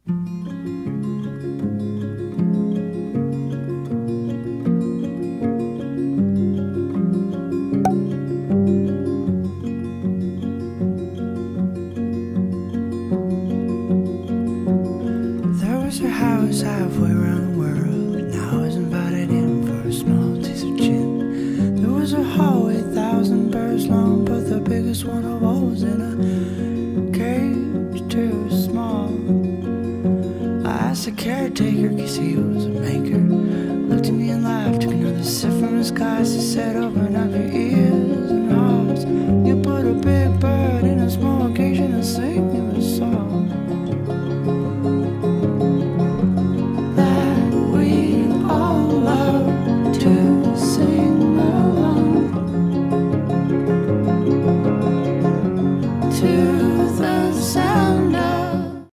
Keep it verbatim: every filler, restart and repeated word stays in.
Her house halfway around the world. Now I was invited in for a small taste of gin. There was a hallway, thousand birds long, but the biggest one of all was in a cage too small. I asked the caretaker, cause he was a maker. Looked at me and laughed, took another sip from his glass. He said, open up your ears and hearts. You put a big bird in a small cage and a sing.